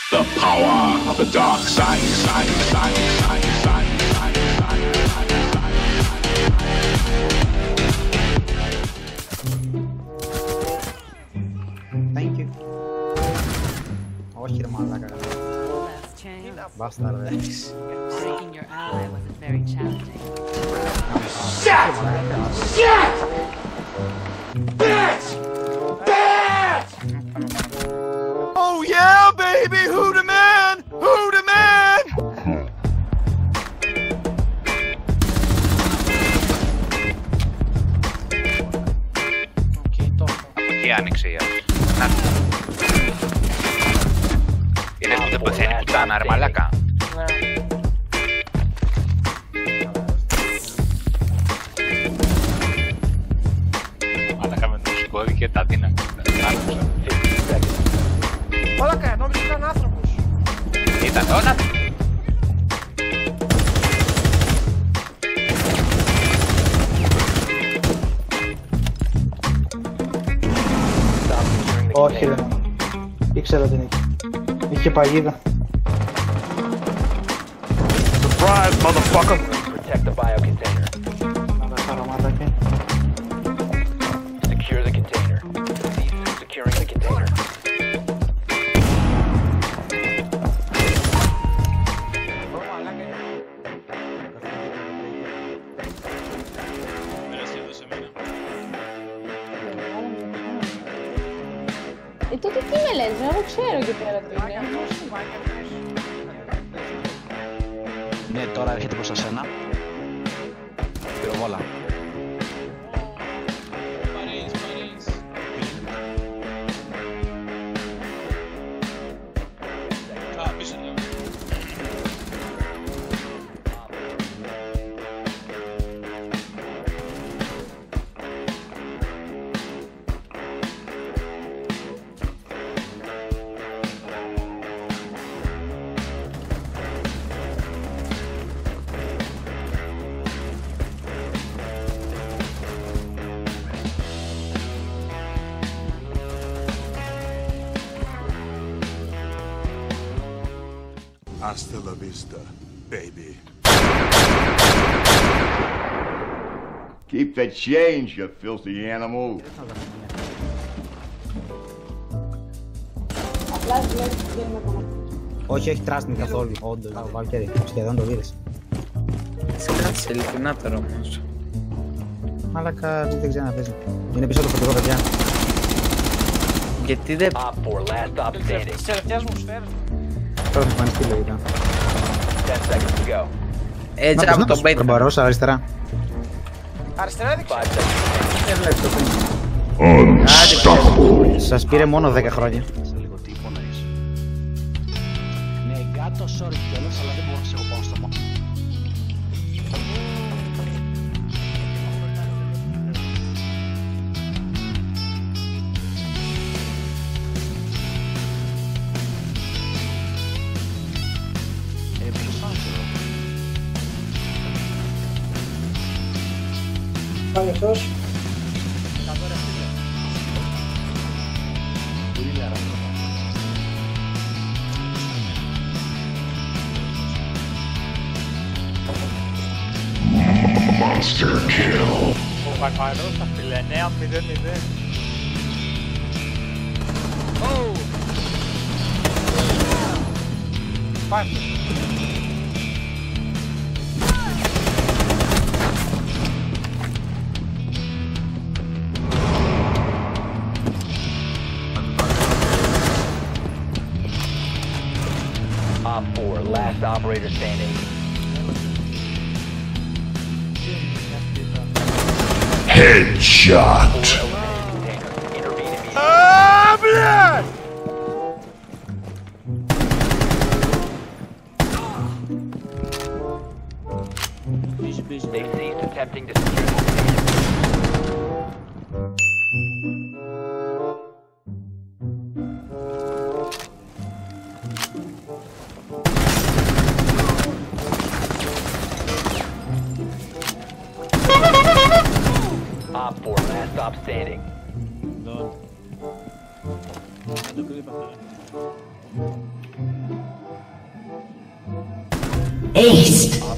The power of the dark side. Thank you. Όχι ρε μαλάκα. Μπάστα ρε. Taking your ally wasn't very challenging. Shit! Shit! Bitch! Bitch! Oh yeah, baby! Who the man? Who the man? Από εκεί άνοιξε η άλλη. Είναι που δεν πεθαίνει πουτάνα ρε μαλάκα. Μαλάκα με το σκόρι και τα δύναμη. Μαλάκα, νόμιζα ήταν άνθρωπος. Ήταν όλα. Όχι ρε. Ήξερα ότι είναι. Είχε παγίδα. Surprise, motherfucker! Protect the bio container. Να τα χαραμάτακια. Secure the container. Cease securing the container. Τότε τι με λες, εγώ ξέρω εκεί πέρα τι είναι. Ναι, τώρα έρχεται προς εσένα. Πυροβόλα. Hasta la vista, baby. Keep the change, you filthy animal. Απλά βλέπεις τι γίνεται ακόμα. Όχι, έχει τράστην καθόλου. Όντως, Βαλκέρι, σχεδόν το είδες. Σκάτσε ειλικρινά τώρα όμως. Μαλάκα, δεν ξέρω να παίζει. Είναι πίσω το φωτικό, παιδιά. Γιατί δεν... Op 4, last stop standing. Τις τελευταίες μου σφαίρες. Τώρα θα εμφανιστεί λογικά. 10 seconds to go. Έτσι από τον Μπέιτ. Μπαρός, αριστερά. Αριστερά 5 έδειξε. Unstoppable. Σας πήρε μόνο 10 χρόνια. Σε λίγο τι υπονοείς. Ναι, γκάτω, sorry κιόλας, αλλά δεν μπορώ να σε έχω πάνω στο μάτι. Ποιος άνοιξε εδώ. Πάλι αυτός. Πολύ λέρα. Monster kill. Ο Βαρβαρός θα φίλε, 9-0-0. Oh! Πάμε. Op 4, last operator standing. Headshot. Container. Intervene immediately. Ah, блядь! They've ceased attempting to secure the container. Op 4, last stop standing. Op